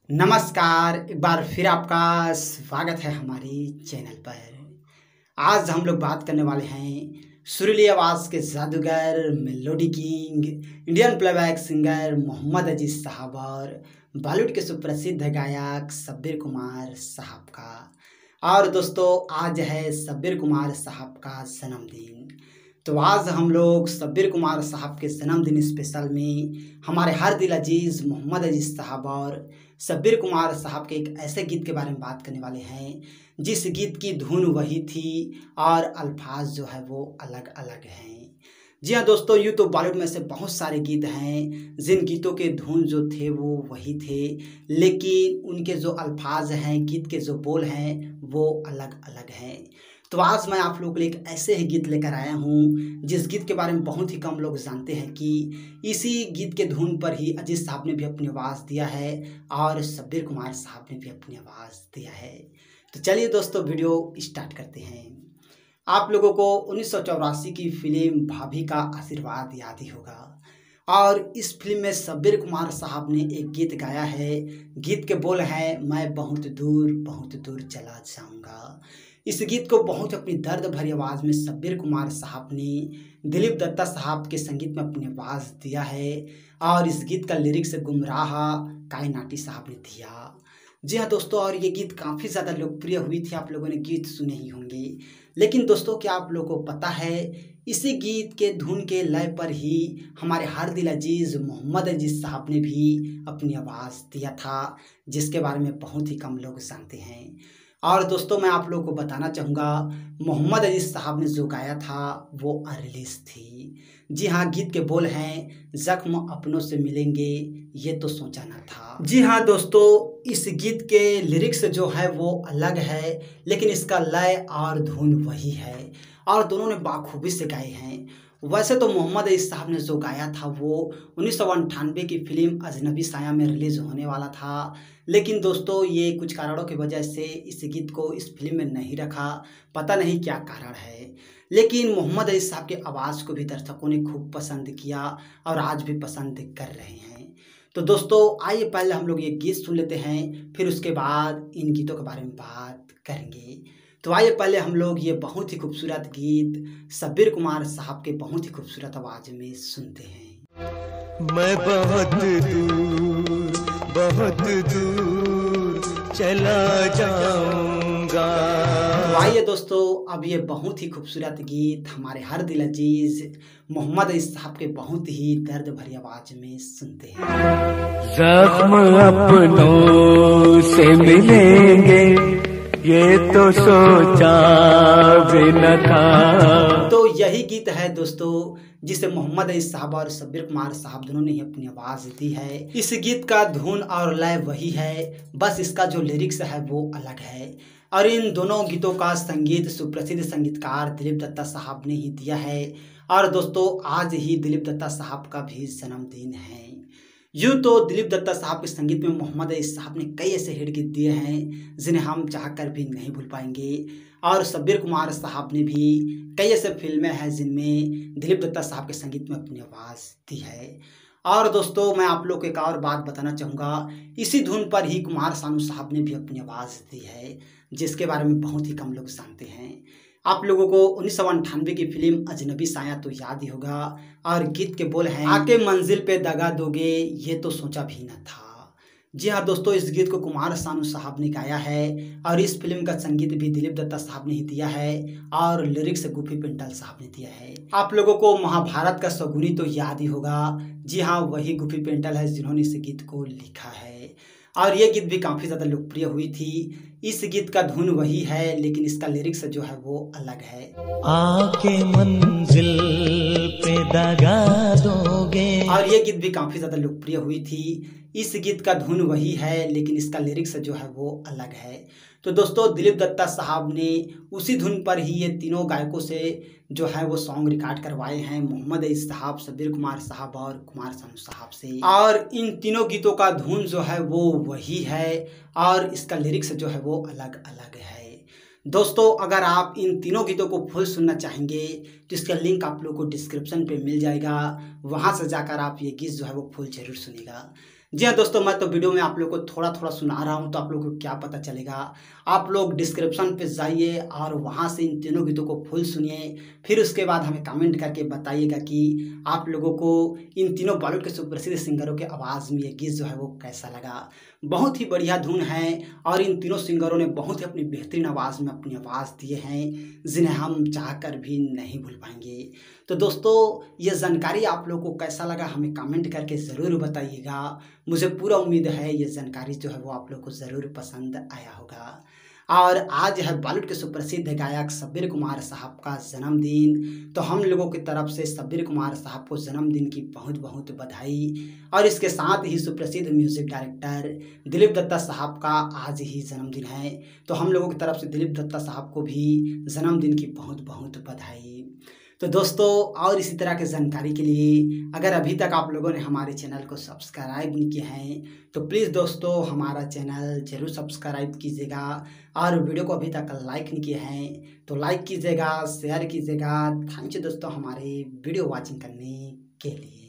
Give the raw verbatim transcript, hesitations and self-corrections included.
नमस्कार, एक बार फिर आपका स्वागत है हमारी चैनल पर। आज हम लोग बात करने वाले हैं सुरीली आवाज़ के जादूगर, melody king, Indian playback singer Mohammed Aziz साहब और बॉलीवुड के सुप्रसिद्ध गायक शब्बीर कुमार साहब का। और दोस्तों, आज है शब्बीर कुमार साहब का जन्मदिन। तो आज हम लोग शब्बीर कुमार साहब के जन्मदिन स्पेशल में हमारे हर दिल अजीज मोहम्मद अजीज साहब और शब्बीर कुमार साहब के एक ऐसे गीत के बारे में बात करने वाले हैं जिस गीत की धुन वही थी और अल्फाज जो है वो अलग अलग हैं। जी हाँ दोस्तों, यूँ तो बॉलीवुड में से बहुत सारे गीत हैं जिन गीतों के धुन जो थे वो वही थे, लेकिन उनके जो अल्फाज हैं, गीत के जो बोल हैं वो अलग अलग हैं। तो आज मैं आप लोगों के लिए एक ऐसे ही गीत लेकर आया हूँ जिस गीत के बारे में बहुत ही कम लोग जानते हैं कि इसी गीत के धुन पर ही अजीज साहब ने भी अपनी आवाज़ दिया है और शब्बीर कुमार साहब ने भी अपनी आवाज़ दिया है। तो चलिए दोस्तों, वीडियो स्टार्ट करते हैं। आप लोगों को उन्नीस सौ चौरासी की फिल्म भाभी का आशीर्वाद याद ही होगा और इस फिल्म में शब्बीर कुमार साहब ने एक गीत गाया है। गीत के बोल हैं, मैं बहुत दूर बहुत दूर चला जाऊंगा। इस गीत को बहुत अपनी दर्द भरी आवाज़ में शब्बीर कुमार साहब ने दिलीप दत्ता साहब के संगीत में अपनी आवाज़ दिया है और इस गीत का लिरिक्स गुमराह कायनाटी साहब ने दिया। जी हाँ दोस्तों, और ये गीत काफ़ी ज़्यादा लोकप्रिय हुई थी। आप लोगों ने गीत सुने ही होंगे, लेकिन दोस्तों क्या आप लोगों को पता है इसी गीत के धुन के लय पर ही हमारे हर दिल अजीज मोहम्मद अजीज साहब ने भी अपनी आवाज़ दिया था, जिसके बारे में बहुत ही कम लोग जानते हैं। और दोस्तों मैं आप लोगों को बताना चाहूँगा, मोहम्मद अजीज साहब ने जो गाया था वो अनरिलीज थी। जी हाँ, गीत के बोल हैं, जख्म अपनों से मिलेंगे ये तो सोचा ना था। जी हाँ दोस्तों, इस गीत के लिरिक्स जो है वो अलग है, लेकिन इसका लय और धुन वही है और दोनों ने बाखूबी से गाए हैं। वैसे तो मोहम्मद अजीज साहब ने जो गाया था वो उन्नीस सौ अंठानवे की फिल्म अजनबी साया में रिलीज होने वाला था, लेकिन दोस्तों ये कुछ कारणों की वजह से इस गीत को इस फिल्म में नहीं रखा। पता नहीं क्या कारण है, लेकिन मोहम्मद अजीज साहब की आवाज़ को भी दर्शकों ने खूब पसंद किया और आज भी पसंद कर रहे हैं। तो दोस्तों आइए पहले हम लोग ये गीत सुन लेते हैं, फिर उसके बाद इन गीतों के बारे में बात करेंगे। तो आइए पहले हम लोग ये बहुत ही खूबसूरत गीत शब्बीर कुमार साहब के बहुत ही खूबसूरत आवाज़ में सुनते हैं। मैं बहुत दूर बहुत दूर चला जाऊंगा। तो आइए दोस्तों, अब ये बहुत ही खूबसूरत गीत हमारे हर दिल अजीज मोहम्मद अजीज साहब के बहुत ही दर्द भरी आवाज में सुनते हैं। जख्म अपनों से मिलेंगे ये तो सोचा भी न था। तो यही गीत है दोस्तों जिसे मोहम्मद अजीज साहब और शब्बीर कुमार साहब दोनों ने ही अपनी आवाज़ दी है। इस गीत का धुन और लय वही है, बस इसका जो लिरिक्स है वो अलग है। और इन दोनों गीतों का संगीत सुप्रसिद्ध संगीतकार दिलीप दत्ता साहब ने ही दिया है। और दोस्तों आज ही दिलीप दत्ता साहब का भी जन्मदिन है। यूँ तो दिलीप दत्ता साहब के संगीत में मोहम्मद अजीज साहब ने कई ऐसे हिट गीत दिए हैं जिन्हें हम चाहकर भी नहीं भूल पाएंगे। और शब्बीर कुमार साहब ने भी कई ऐसे फिल्में हैं जिनमें दिलीप दत्ता साहब के संगीत में अपनी आवाज़ दी है। और दोस्तों मैं आप लोग को एक और बात बताना चाहूँगा, इसी धुन पर ही कुमार सानू साहब ने भी अपनी आवाज़ दी है, जिसके बारे में बहुत ही कम लोग जानते हैं। आप लोगों को उन्नीस सौ अंठानवे की फिल्म अजनबी साया तो याद ही होगा और गीत के बोल हैं, आके मंजिल पे दगा दोगे ये तो सोचा भी न था। जी हाँ दोस्तों, इस गीत को कुमार सानू साहब ने गाया है और इस फिल्म का संगीत भी दिलीप दत्ता साहब ने ही दिया है और लिरिक्स गुफी पिंटल साहब ने दिया है। आप लोगों को महाभारत का शकुनी तो याद ही होगा। जी हाँ, वही गुफी पिंटल है जिन्होंने इस गीत को लिखा है और ये गीत भी काफ़ी ज़्यादा लोकप्रिय हुई थी। इस गीत का धुन वही है, लेकिन इसका लिरिक्स जो है वो अलग है। आके मंजिल पे दगा दोगे। और ये गीत भी काफ़ी ज़्यादा लोकप्रिय हुई थी। इस गीत का धुन वही है, लेकिन इसका लिरिक्स जो है वो अलग है। तो दोस्तों दिलीप दत्ता साहब ने उसी धुन पर ही ये तीनों गायकों से जो है वो सॉन्ग रिकॉर्ड करवाए हैं, मोहम्मद अजीज साहब, शब्बीर कुमार साहब और कुमार सानू साहब से। और इन तीनों गीतों का धुन जो है वो वही है और इसका लिरिक्स जो है वो अलग अलग है। दोस्तों अगर आप इन तीनों गीतों को फुल सुनना चाहेंगे तो इसका लिंक आप लोग को डिस्क्रिप्शन पे मिल जाएगा, वहाँ से जाकर आप ये गीत जो है वो फुल जरूर सुनिएगा। जी हाँ दोस्तों, मैं तो वीडियो में आप लोग को थोड़ा थोड़ा सुना रहा हूँ, तो आप लोग को क्या पता चलेगा। आप लोग डिस्क्रिप्शन पे जाइए और वहाँ से इन तीनों गीतों को फुल सुनिए, फिर उसके बाद हमें कमेंट करके बताइएगा कि आप लोगों को इन तीनों बॉलीवुड के सुप्रसिद्ध सिंगरों के आवाज़ में ये गीत जो है वो कैसा लगा। बहुत ही बढ़िया धुन है और इन तीनों सिंगरों ने बहुत ही अपनी बेहतरीन आवाज़ में अपनी आवाज़ दिए हैं, जिन्हें हम चाहकर भी नहीं भूल पाएंगे। तो दोस्तों, ये जानकारी आप लोगों को कैसा लगा हमें कमेंट करके ज़रूर बताइएगा। मुझे पूरा उम्मीद है ये जानकारी जो है वो आप लोग को ज़रूर पसंद आया होगा। और आज है बॉलीवुड के सुप्रसिद्ध गायक शब्बीर कुमार साहब का जन्मदिन, तो हम लोगों की तरफ से शब्बीर कुमार साहब को जन्मदिन की बहुत बहुत बधाई। और इसके साथ ही सुप्रसिद्ध म्यूजिक डायरेक्टर दिलीप दत्ता साहब का आज ही जन्मदिन है, तो हम लोगों की तरफ से दिलीप दत्ता साहब को भी जन्मदिन की बहुत बहुत बधाई। तो दोस्तों, और इसी तरह की जानकारी के लिए अगर अभी तक आप लोगों ने हमारे चैनल को सब्सक्राइब नहीं किया है तो प्लीज़ दोस्तों हमारा चैनल ज़रूर सब्सक्राइब कीजिएगा, और वीडियो को अभी तक लाइक नहीं किया है तो लाइक कीजिएगा, शेयर कीजिएगा। थैंक यू दोस्तों हमारे वीडियो वॉचिंग करने के लिए।